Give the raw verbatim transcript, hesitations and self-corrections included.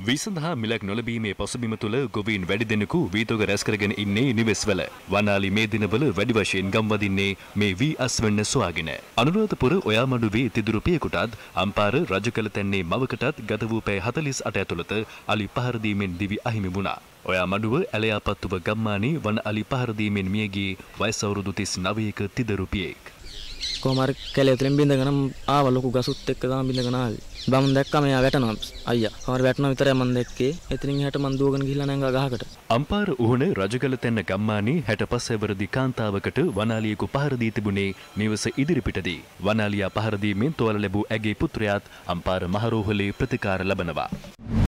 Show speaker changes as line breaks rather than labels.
විසඳහා මිලක් නොලැබීමේ පසුබිම තුළ ගොවීන් වැඩි දෙනෙකු වීතෝග රැස් කරගෙන ඉන්නේ නිවෙස්වල. වනාලි මේ දිනවල වැඩි වශයෙන් ගම් වදින්නේ මේ වී අස්වැන්න සොයාගෙන. අනුරාධපුර ඔයාමඩුවේ තිදුරු පියෙකුටත් අම්පාර රජකල තැන්නේ මවකටත් ගත වූ පැය හතළිස් අට ඇතුළත අලි පහර දීමෙන් දිවි අහිමි වුණා. ඔයාමඩුව ඇලයාපත්තුව ගම්මානයේ වන අලි පහර දීමෙන් මිය ගියේ වයස අවුරුදු තිස් නවයක තිදරු පියෙක්.
කොහමර කැලේ උතරින් බින්දගෙන ආව ලොකු ගසුත් එක්ක තමයි බින්දගෙන ආවේ. බම් දැක්කම එයා වැටෙනවා අයියා. කවර වැටෙනවා විතරයි මම දැක්කේ. එතනින් එහාට මම දුවගෙන ගිහිල්ලා නැංගා ගහකට.
අම්පාර උහුණ රජකල තැන්න ගම්මානයේ හැටපස් හැවිරිදි කාන්තාවකට වනාලියෙකු පහර දී තිබුණේ නිවස ඉදිරිපිටදී. වනාලියා පහර දීමෙන් තෝරා ලැබූ ඇගේ පුත්‍රයාත් අම්පාර මහරෝහලේ ප්‍රතිකාර ලබනවා.